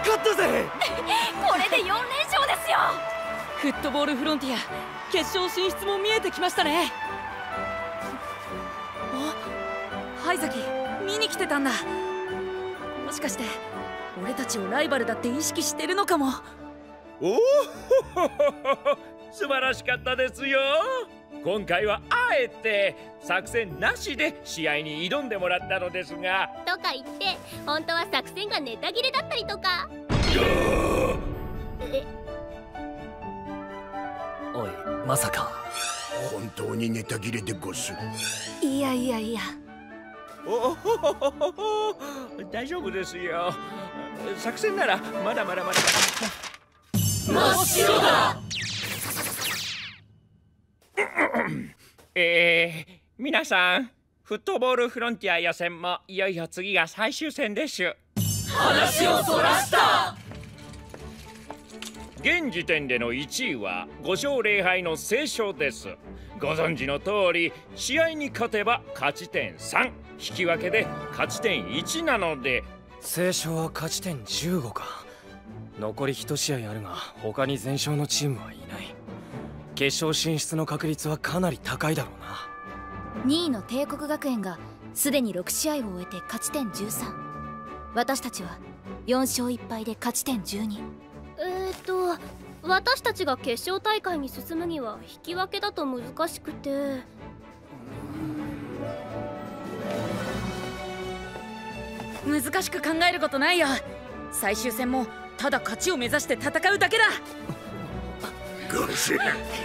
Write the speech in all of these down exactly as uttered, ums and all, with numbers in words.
勝ったぜこれでよん連勝ですよ。 フットボールフロンティア決勝進出も見えてきましたね。あ、ハイザキ見に来てたんだ。もしかして俺たちをライバルだって意識してるのかも。 おお素晴らしかったですよ。今回はあえて作戦なしで試合に挑んでもらったのですが。 とか言って本当は作戦がネタ切れだったりとか。えおい、まさか本当にネタ切れでごす。 いやいやいや、 おお大丈夫ですよ。作戦ならまだまだまだ。 真っ白だえー、皆さん、フットボールフロンティア予選もいよいよ次が最終戦です。 話をそらした。 現時点でのいちいはご勝れい敗の正勝です。ご存知の通り、試合に勝てば勝ち点さん、引き分けで勝ち点いちなので。 正勝は勝ち点じゅうごか。残りいち試合あるが他に全勝のチームはいない。決勝進出の確率はかなり高いだろうな。 にいの帝国学園がすでにろく試合を終えて勝ち点じゅうさん、私たちはよん勝いっ敗で勝ち点じゅうに。えーっと私たちが決勝大会に進むには引き分けだと難しくて。 難しく考えることないよ。最終戦もただ勝ちを目指して戦うだけだ。 ゴシ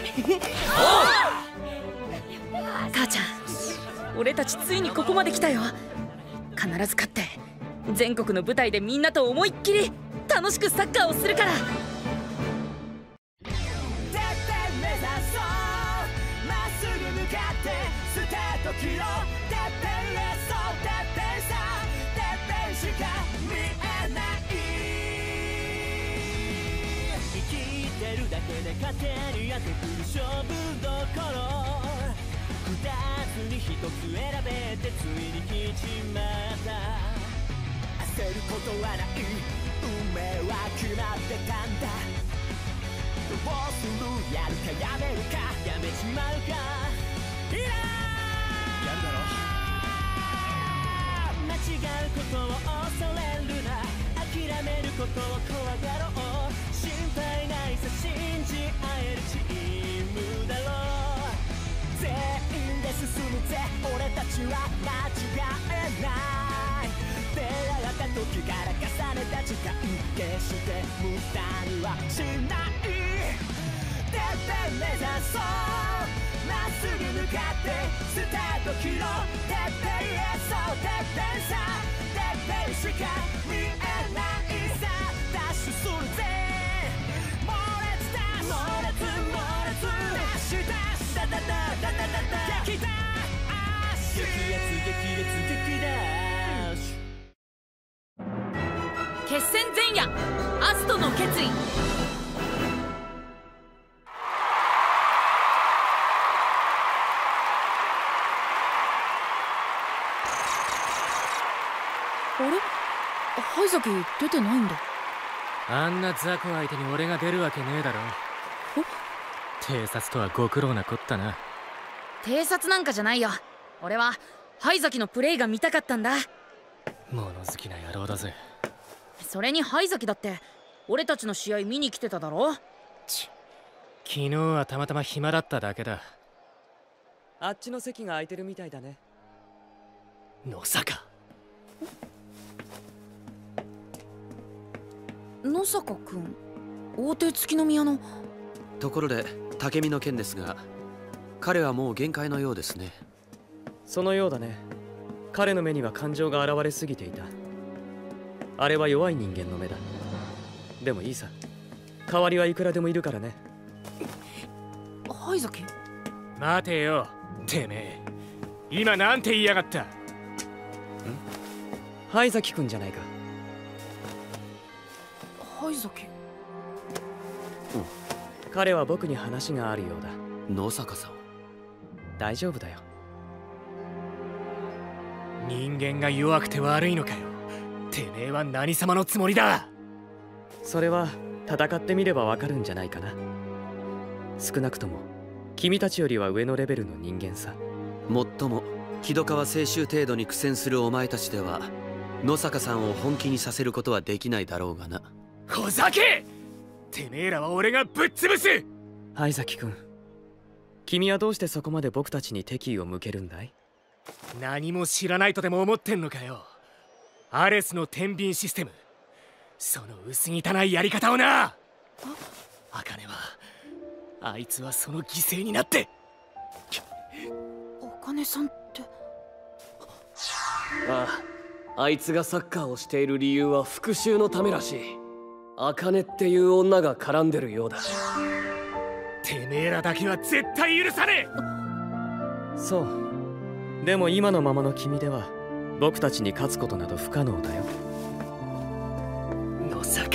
母ちゃん、俺たちついにここまで来たよ。必ず勝って全国の舞台でみんなと思いっきり楽しくサッカーをするから。 勝手にやってくる勝負どころ、二つに一つ選べてついに来ちまった。焦ることはない、運命は決まってたんだ。どうする、やるかやめるか、やめちまうか、いややるだろ。間違うことを恐れるな、諦めることを怖がろう。心配ないさ、信じ合えるチームだろう。全員で進むぜ、俺たちは間違えない。出会った時から重ねた時間、決して無駄にはしない。てっぺん目指そう、まっすぐ向かってスタート切ろう。てっぺんへそう、てっぺんさ、てっぺんしか見えないさ。ダッシュするぜ、猛烈ダッシュ、猛烈猛烈ダッシュダッシュ、ダダダダダダダ、激ダッシュ、激烈激烈激ダッシュ。 決戦前夜、アストの決意。あれ、ハイザキ出てないんだ。 あんな雑魚相手に俺が出るわけねえだろ。偵察とはご苦労なこったな。 偵察なんかじゃないよ。俺はハイザキのプレイが見たかったんだ。 物好きな野郎だぜ。 それにハイザキだって俺たちの試合見に来てただろ。 ち昨日はたまたま暇だっただけだ。 あっちの席が空いてるみたいだね。 野坂。 野坂くん、大手月の宮の。 ところで武見の件ですが、彼はもう限界のようですね。 そのようだね。彼の目には感情が現れすぎていた。あれは弱い人間の目だ。でもいいさ、代わりはいくらでもいるからね。 ハイザキ、 待てよてめえ、今なんて言いやがった。ん？ ハイザキ君じゃないか。 ハイザキ、 彼は僕に話があるようだ。 野坂さん、 大丈夫だよ。 人間が弱くて悪いのかよ。てめえは何様のつもりだ。 それは戦ってみればわかるんじゃないかな。少なくとも君たちよりは上のレベルの人間さ。 もっとも木戸川清舟程度に苦戦するお前たちでは野坂さんを本気にさせることはできないだろうがな。 ふざけ！てめえらは俺がぶっ潰す！ 灰崎君、君はどうしてそこまで僕たちに敵意を向けるんだい？ 何も知らないとでも思ってんのかよ。アレスの天秤システム、その薄汚いやり方をな。茜はあいつはその犠牲になって。 茜さんって。 ああ、あいつがサッカーをしている理由は復讐のためらしい。茜っていう女が絡んでるようだ。 てめえらだけは絶対許さねえ。そう。でも今のままの君では僕たちに勝つことなど不可能だよ。 野坂。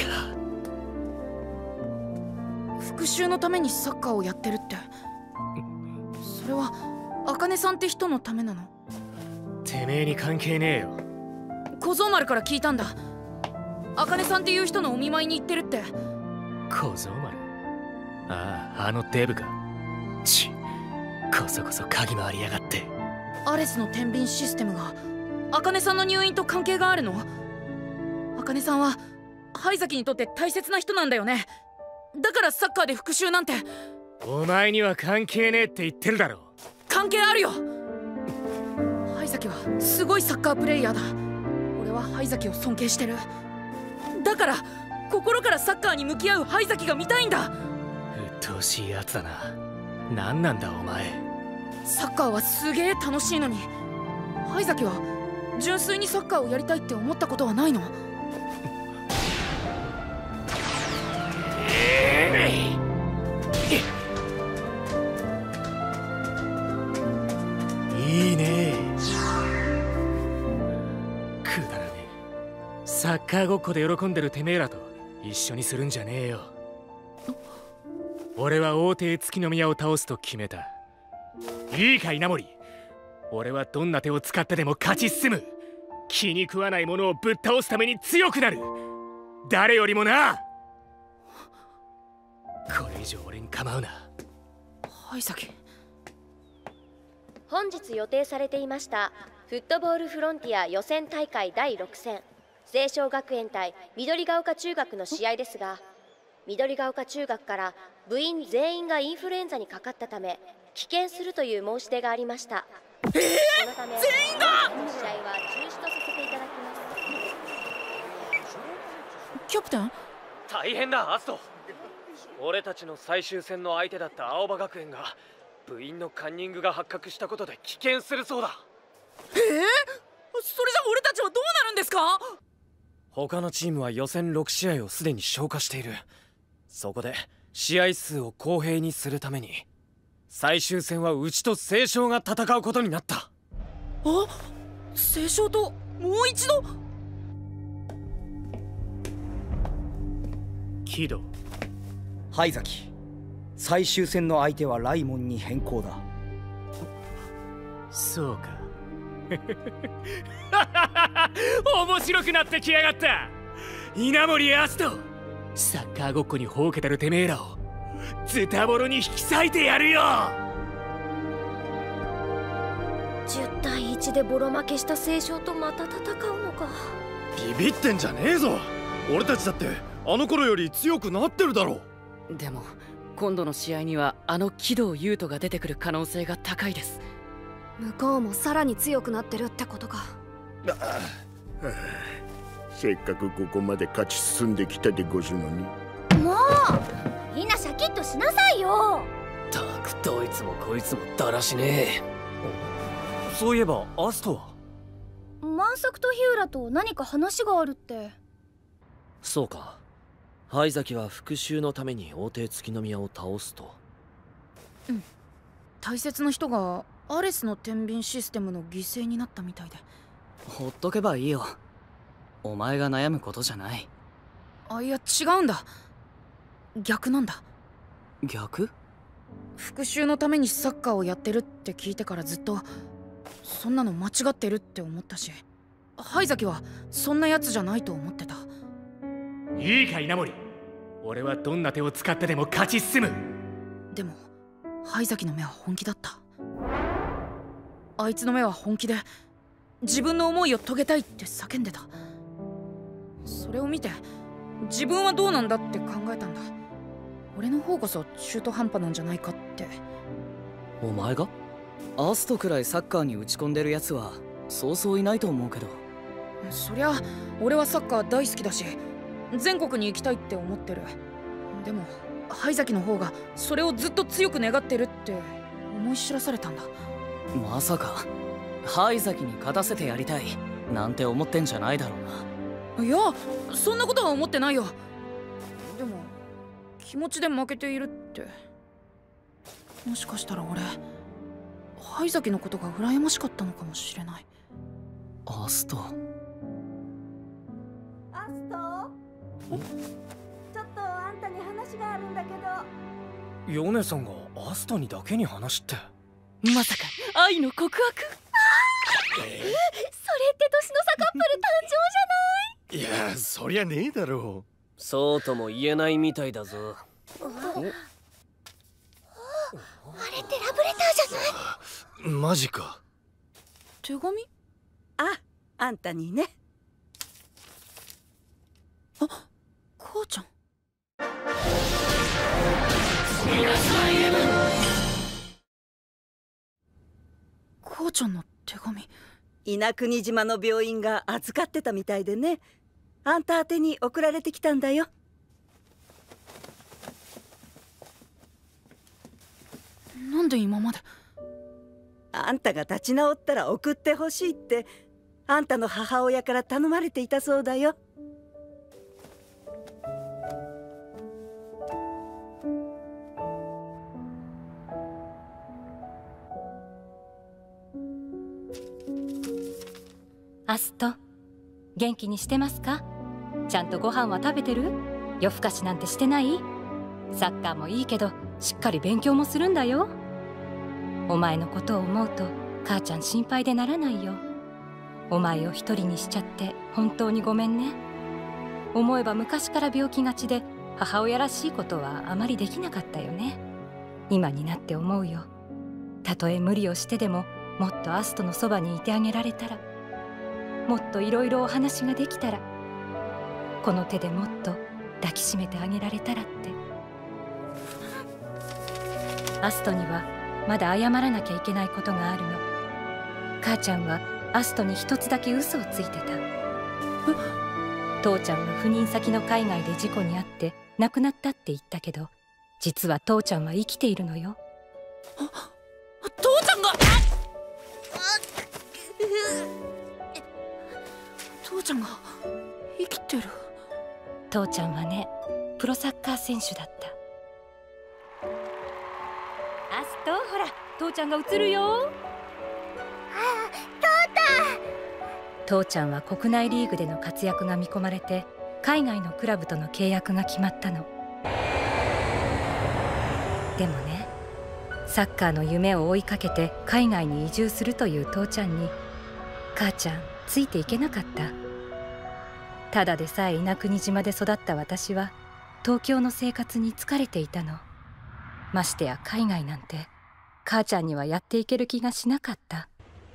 復讐のためにサッカーをやってるって、それは茜さんって人のためなの？ てめえに関係ねえよ。 小僧丸から聞いたんだ。茜さんっていう人のお見舞いに行ってるって。 小僧丸。ああ、あのデブか。ち、こそこそ鍵回りやがって。 アレスの天秤システムが茜さんの入院と関係があるの？茜さんは灰崎にとって大切な人なんだよね。だからサッカーで復讐なんて。 お前には関係ねえって言ってるだろ。 関係あるよ。灰崎はすごいサッカープレイヤーだ。俺は灰崎を尊敬してる。だから心からサッカーに向き合う灰崎が見たいんだ。 鬱陶しいやつだな。何なんだお前。 サッカーはすげえ楽しいのに、灰崎は純粋にサッカーをやりたいって思ったことはないの？ いいね。くだらねえ。サッカーごっこで喜んでるてめえらと一緒にするんじゃねえよ。俺は王帝月宮を倒すと決めた。いいか稲森、俺はどんな手を使ってでも勝ち進む。気に食わないものをぶっ倒すために強くなる。誰よりもな。これ以上俺に構うな。 灰崎。 本日予定されていましたフットボールフロンティア予選大会だいろく戦、青翔学園対緑ヶ丘中学の試合ですが、緑ヶ丘中学から部員全員がインフルエンザにかかったため棄権するという申し出がありました。 えー、 そのため全員が試合は中止とさせていただきます。 キャプテン、 大変だアスト。俺たちの最終戦の相手だった青葉学園が部員のカンニングが発覚したことで棄権するそうだ。 えー、それじゃ俺たちはどうなるんですか？ 他のチームは予選ろく試合をすでに消化している。そこで試合数を公平にするために最終戦はうちと青翔が戦うことになった。 あ、青翔ともう一度。 キド。 灰崎、最終戦の相手はライモンに変更だ。 そうか。面白くなってきやがった。稲森アスト、サッカーごっこにほうけてるてめえらをズタボロに引き裂いてやるよ。 じゅうたいいちでボロ負けした青翔とまた戦うのか。 ビビってんじゃねえぞ。俺たちだってあの頃より強くなってるだろ。 でも今度の試合にはあの木戸優斗が出てくる可能性が高いです。 向こうもさらに強くなってるってことか。 ああ、せっかくここまで勝ち進んできたでごすのに。 もうみんなシャキッとしなさいよ。 たくどいつもこいつもだらしねえ。そういえばアストは万作と日浦と何か話があるって。 そうか、灰崎は復讐のために王帝月宮を倒すと。 うん、大切な人がアレスの天秤システムの犠牲になったみたいで。 ほっとけばいいよ。お前が悩むことじゃない。 あ、いや違うんだ。逆なんだ。 逆？ 復讐のためにサッカーをやってるって聞いてからずっとそんなの間違ってるって思ったし、灰崎はそんなやつじゃないと思ってた。 いいか稲森、 俺はどんな手を使ってでも勝ち進む。 でも灰崎の目は本気だった。あいつの目は本気で自分の思いを遂げたいって叫んでた。それを見て自分はどうなんだって考えたんだ。俺の方こそ中途半端なんじゃないかって。 お前が？アストくらいサッカーに打ち込んでるやつはそうそういないと思うけど。 そりゃ俺はサッカー大好きだし全国に行きたいって思ってる。でも灰崎の方がそれをずっと強く願ってるって思い知らされたんだ。 まさか灰崎に勝たせてやりたいなんて思ってんじゃないだろうな。 いやそんなことは思ってないよ。でも気持ちで負けているって、もしかしたら俺灰崎のことが羨ましかったのかもしれない。 アストアストちょっとあんたに話があるんだけど。 ヨネさんがアストにだけに話って。 まさか愛の告白？ えー、それって年の差カップル誕生じゃない？ いやそりゃねえだろう。 そうとも言えないみたいだぞ。 あれってラブレターじゃない？ マジか。 手紙？ あ、あんたにね。 あ、母ちゃん。母ちゃんの手紙。 稲国島の病院が預かってたみたいでね。あんた宛てに送られてきたんだよ。 なんで今まで？ あんたが立ち直ったら送ってほしいってあんたの母親から頼まれていたそうだよ。 アスト、元気にしてますか？ちゃんとご飯は食べてる？夜更かしなんてしてない？サッカーもいいけどしっかり勉強もするんだよ。お前のことを思うと母ちゃん心配でならないよ。お前を一人にしちゃって本当にごめんね。思えば昔から病気がちで母親らしいことはあまりできなかったよね。今になって思うよ。たとえ無理をしてでももっとアストのそばにいてあげられたら、もっといろいろお話ができたら、この手でもっと抱きしめてあげられたらって。アストにはまだ謝らなきゃいけないことがあるの。母ちゃんはアストに一つだけ嘘をついてた。父ちゃんは赴任先の海外で事故に遭って亡くなったって言ったけど、実は父ちゃんは生きているのよ。 父ちゃんが父ちゃんが生きてる。 父ちゃんはね、プロサッカー選手だった。アスト、ほら父ちゃんが映るよ。父ちゃんは国内リーグでの活躍が見込まれて海外のクラブとの契約が決まったの。でもね、サッカーの夢を追いかけて海外に移住するという父ちゃんに母ちゃんついていけなかった。ただでさえ稲国島で育った私は東京の生活に疲れていたの。ましてや海外なんて母ちゃんにはやっていける気がしなかった。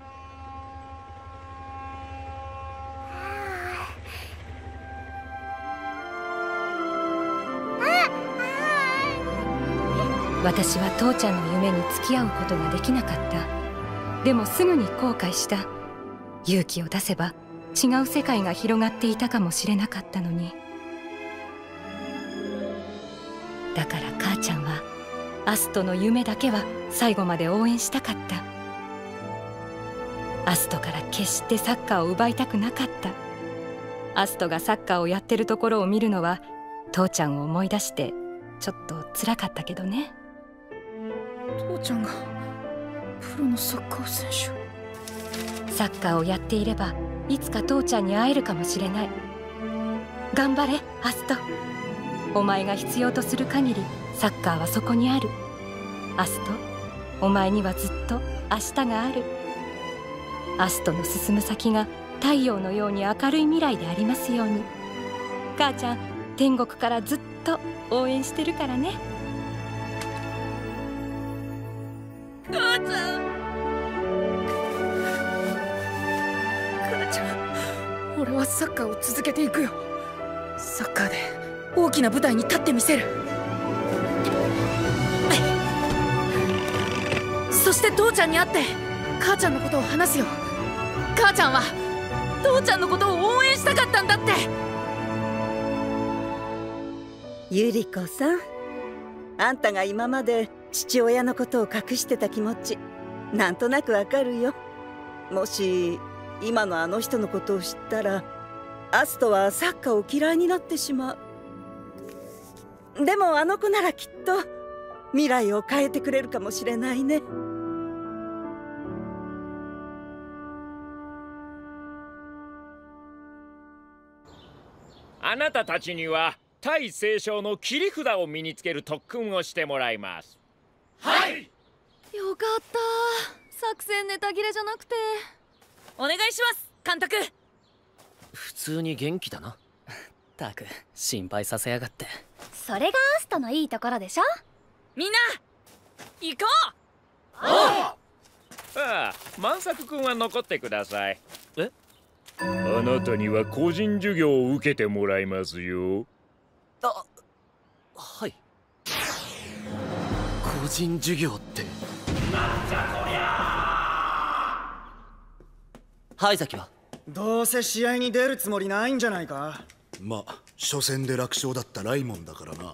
私は父ちゃんの夢に付き合うことができなかった。でもすぐに後悔した。勇気を出せば違う世界が広がっていたかもしれなかったのに。だから母ちゃんはアストの夢だけは最後まで応援したかった。アストから決してサッカーを奪いたくなかった。アストがサッカーをやってるところを見るのは父ちゃんを思い出してちょっと辛かったけどね。 父ちゃんがプロのサッカー選手。サッカーをやっていればいつか父ちゃんに会えるかもしれない。頑張れアスト。お前が必要とする限りサッカーはそこにある。アスト、お前にはずっと明日がある。アストの進む先が太陽のように明るい未来でありますように。母ちゃん天国からずっと応援してるからね。 母ちゃん、母ちゃん、俺はサッカーを続けていくよ。サッカーで大きな舞台に立ってみせる。そして父ちゃんに会って母ちゃんのことを話すよ。母ちゃんは父ちゃんのことを応援したかったんだって。 ゆり子さん、あんたが今まで父親のことを隠してた気持ちなんとなくわかるよ。もし今のあの人のことを知ったらアストはサッカーを嫌いになってしまう。でもあの子ならきっと未来を変えてくれるかもしれないね。 あなたたちには対聖書の切り札を身につける特訓をしてもらいます。 はい。よかった。作戦ネタ切れじゃなくて。お願いします、監督。 普通に元気だな。 たく心配させやがって。 それがアストのいいところでしょ。 みんな行こう。 ああ、万作君は残ってください。 え？ あなたには個人授業を受けてもらいますよ。 あ、はい。個人授業ってなんじゃこりゃ。灰崎はどうせ試合に出るつもりないんじゃないか。 まあ初戦で楽勝だったライモンだからな。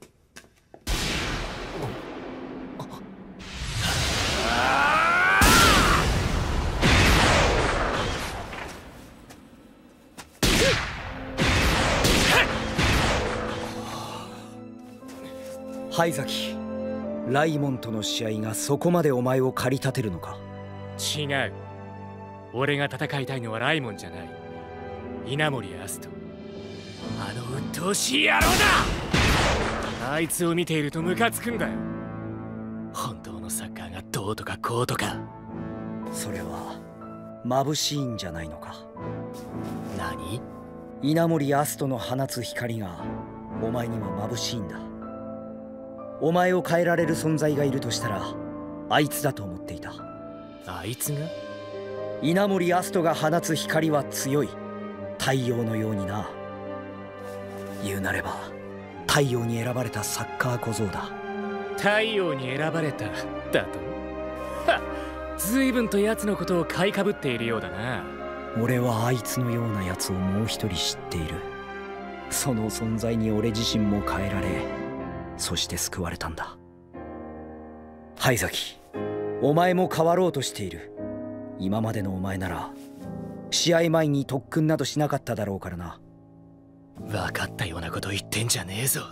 灰崎、ライモンとの試合がそこまでお前を駆り立てるのか。 違う。俺が戦いたいのはライモンじゃない、稲森アスト。あの鬱陶しい野郎だ。あいつを見ているとムカつくんだよ。本当のサッカーがどうとかこうとか。 それは眩しいんじゃないのか。 何？ 稲森アストの放つ光がお前には眩しいんだ。お前を変えられる存在がいるとしたらあいつだと思っていた。 あいつが？ 稲森アストが放つ光は強い。太陽のようにな。言うなれば太陽に選ばれたサッカー小僧だ。 太陽に選ばれただと？はっ、随分と奴のことを買いかぶっているようだな。 俺はあいつのような奴をもう一人知っている。その存在に俺自身も変えられ、そして救われたんだ。灰崎、お前も変わろうとしている。今までのお前なら試合前に特訓などしなかっただろうからな。 分かったようなこと言ってんじゃねえぞ。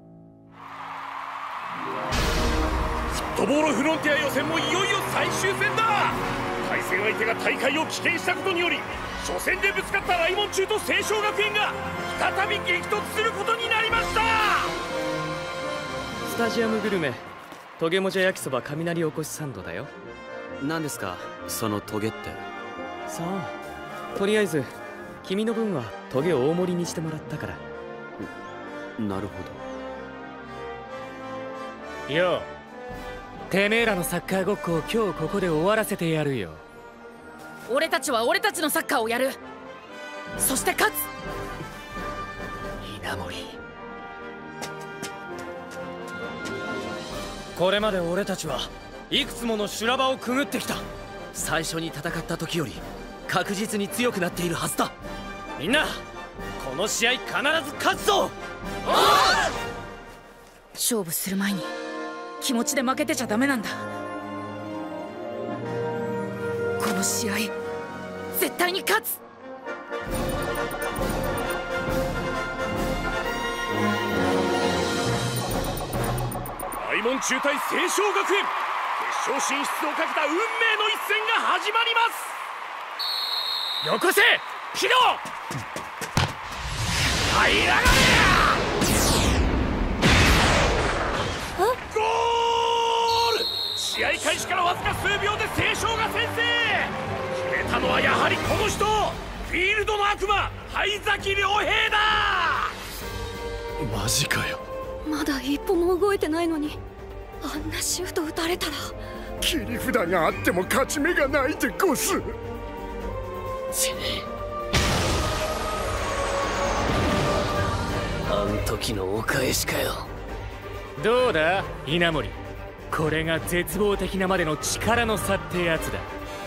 フットボールフロンティア予選もいよいよ最終戦だ。対戦相手が大会を棄権したことにより、初戦でぶつかったライモン中と青翔学園が再び激突することになりました。 スタジアムグルメトゲモジャ焼きそば雷おこしサンドだよ。 何ですかそのトゲって。 さあ、とりあえず君の分はトゲ大盛りにしてもらったから。 なるほど。よう、てめえらのサッカーごっこを今日ここで終わらせてやるよ。 俺たちは俺たちのサッカーをやる。そして勝つ。 稲森、これまで俺たちはいくつもの修羅場をくぐってきた。 最初に戦った時より確実に強くなっているはずだ。 みんなこの試合必ず勝つぞ。 勝負する前に気持ちで負けてちゃダメなんだ。この試合絶対に勝つ。 ライモン中対青翔学園、決勝進出をかけた運命の一戦が始まります。 よこせヒロ。 入らがれ。ゴール。試合開始からわずか数秒で青翔が先制。決めたのはやはりこの人、フィールドの悪魔灰崎良平だ。 マジかよ。 まだ一歩も動いてないのにあんなシュート打たれたら。 切り札があっても勝ち目がないでゴス。 あん時のお返しかよ。どうだ稲森、これが絶望的なまでの力の差ってやつだ。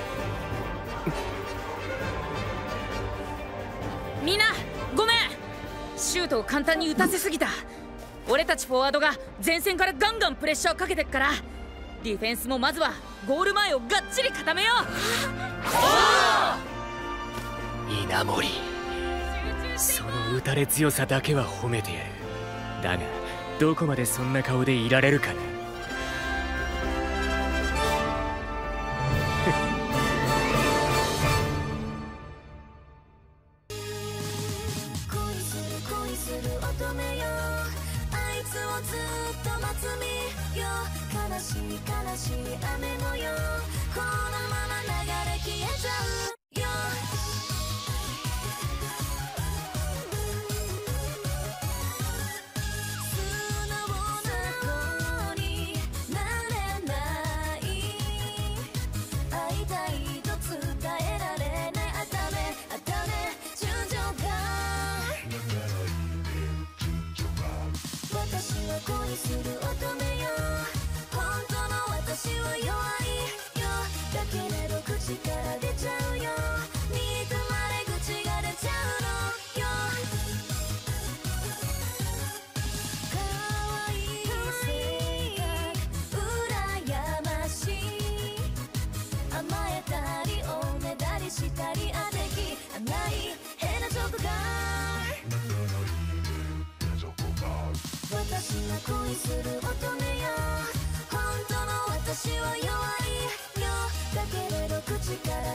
みんなごめん、シュートを簡単に打たせすぎた。俺たちフォワードが前線からガンガンプレッシャーかけてっから、ディフェンスもまずはゴール前をがっちり固めよう。稲森、その打たれ強さだけは褒めてやる。だがどこまでそんな顔でいられるかな。 私は弱いよ、だけれど口から